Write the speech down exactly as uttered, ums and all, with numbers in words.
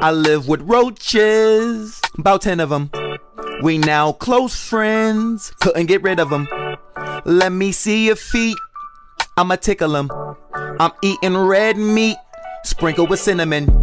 I live with roaches, about ten of them. We now close friends, couldn't get rid of them. Let me see your feet, I'ma tickle them. I'm eating red meat, sprinkled with cinnamon.